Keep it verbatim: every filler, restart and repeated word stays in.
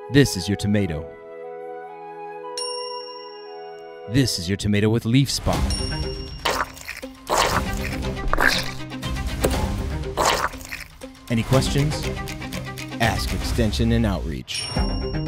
This is your tomato. This is your tomato with leaf spot. Any questions? Ask Extension and Outreach.